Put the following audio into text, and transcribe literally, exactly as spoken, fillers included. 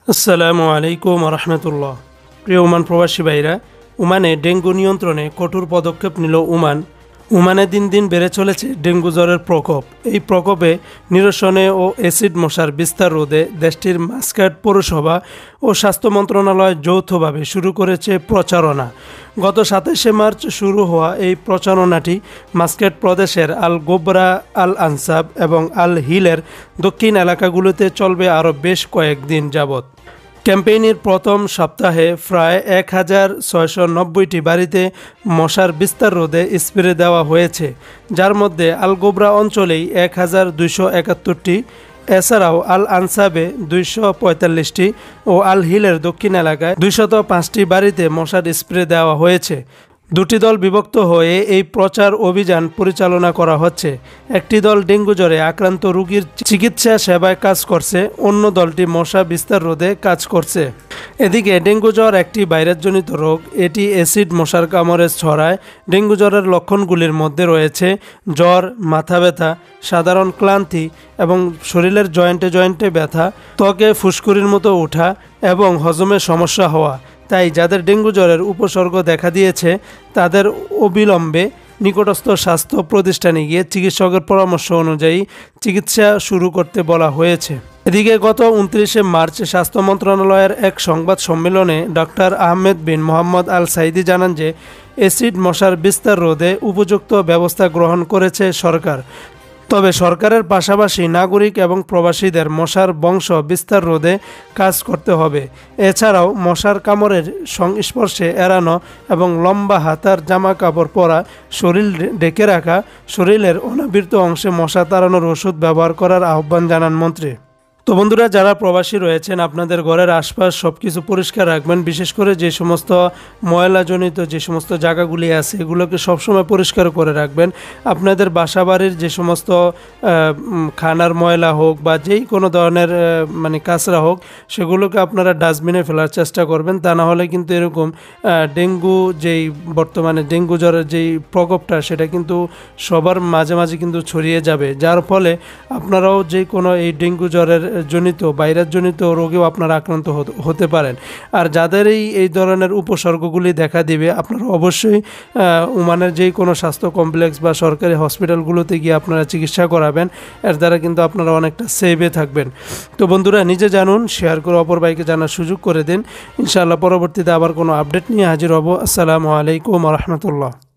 আসসালামু আলাইকুম রহমতুল্লাহ। প্রিয় ওমান প্রবাসী ভাইরা, ওমানে ডেঙ্গু নিয়ন্ত্রণে কঠোর পদক্ষেপ নিল ওমান। ওমানে দিন দিন বেড়ে চলেছে ডেঙ্গু জ্বরের প্রকোপ। এই প্রকোপে নিরসনে ও অ্যাসিড মশার বিস্তার রোধে দেশটির মাস্কাট পৌরসভা ও স্বাস্থ্য মন্ত্রণালয় যৌথভাবে শুরু করেছে প্রচারণা। গত সাতাশে মার্চ শুরু হওয়া এই প্রচারণাটি মাস্কাট প্রদেশের আল গোবরা, আল আনসাব এবং আল হিলের দক্ষিণ এলাকাগুলোতে চলবে আরও বেশ কয়েকদিন যাবৎ। ক্যাম্পেইনের প্রথম সপ্তাহে প্রায় এক হাজার ছয়শো নব্বইটি বাড়িতে মশার বিস্তার রোধে স্প্রে দেওয়া হয়েছে, যার মধ্যে আল গোবরা অঞ্চলেই এক হাজার দুইশো একাত্তরটি, এছাড়াও আল আনসাবে দুইশো পঁয়তাল্লিশটি ও আল হিলের দক্ষিণ এলাকায় দুইশত পাঁচটি বাড়িতে মশার স্প্রে দেওয়া হয়েছে। দুটি দল বিভক্ত হয়ে এই প্রচার অভিযান পরিচালনা করা হচ্ছে। একটি দল ডেঙ্গু জ্বরে আক্রান্ত রোগীর চিকিৎসা সেবায় কাজ করছে, অন্য দলটি মশা বিস্তার রোধে কাজ করছে। এদিকে ডেঙ্গু জ্বর একটি ভাইরাসজনিত রোগ। এটি অ্যাসিড মশার কামড়ে ছড়ায়। ডেঙ্গু জ্বরের লক্ষণগুলির মধ্যে রয়েছে জ্বর, মাথা ব্যথা, সাধারণ ক্লান্তি এবং শরীরের জয়েন্টে জয়েন্টে ব্যথা, ত্বকে ফুসকুড়ির মতো ওঠা এবং হজমের সমস্যা হওয়া। তাই যাদের ডেঙ্গু জ্বরের উপসর্গ দেখা দিয়েছে তাদের অবিলম্বে নিকটস্থ স্বাস্থ্য প্রতিষ্ঠানে গিয়ে চিকিৎসকের পরামর্শ অনুযায়ী চিকিৎসা শুরু করতে বলা হয়েছে। এদিকে গত উনত্রিশে মার্চ স্বাস্থ্য মন্ত্রণালয়ের এক সংবাদ সম্মেলনে doctor Ahmed bin Mohammed Al Saidi জানান যে অ্যাসিড মশার বিস্তার রোধে উপযুক্ত ব্যবস্থা গ্রহণ করেছে সরকার। তবে সরকারের পাশাপাশি নাগরিক এবং প্রবাসীদের মশার বংশ বিস্তার রোধে কাজ করতে হবে। এছাড়াও মশার কামড়ের সংস্পর্শে এড়ানো এবং লম্বা হাতার জামা কাপড় পরা, শরীর ঢেকে রাখা, শরীরের অনাবৃত অংশে মশা তাড়ানোর ওষুধ ব্যবহার করার আহ্বান জানান মন্ত্রী। তো বন্ধুরা, যারা প্রবাসী রয়েছেন আপনাদের ঘরের আশপাশ সব কিছু পরিষ্কার রাখবেন। বিশেষ করে যে সমস্ত ময়লাজনিত যে সমস্ত জায়গাগুলি আছে এগুলোকে সবসময় পরিষ্কার করে রাখবেন। আপনাদের বাসাবাড়ির যে সমস্ত খানার ময়লা হোক বা যেই কোনো ধরনের মানে কাঁচরা হোক সেগুলোকে আপনারা ডাস্টবিনে ফেলার চেষ্টা করবেন। তা না হলে কিন্তু এরকম ডেঙ্গু যেই বর্তমানে ডেঙ্গু জ্বরের যেই প্রকোপটা সেটা কিন্তু সবার মাঝে মাঝে কিন্তু ছড়িয়ে যাবে, যার ফলে আপনারাও যে কোনো এই ডেঙ্গু জ্বরের জনিত ভাইরাসজনিত রোগেও আপনারা আক্রান্ত হতে পারেন। আর যাদের এই এই ধরনের উপসর্গগুলি দেখা দিবে আপনারা অবশ্যই ওমানের যে কোনো স্বাস্থ্য কমপ্লেক্স বা সরকারি হসপিটালগুলোতে গিয়ে আপনারা চিকিৎসা করাবেন। এর দ্বারা কিন্তু আপনারা অনেকটা সেভে থাকবেন। তো বন্ধুরা, নিজে জানুন, শেয়ার করে অপর ভাইকে জানার সুযোগ করে দিন। ইনশাআল্লাহ পরবর্তীতে আবার কোনো আপডেট নিয়ে হাজির হব। আসসালামু আলাইকুম রহমতুল্লাহ।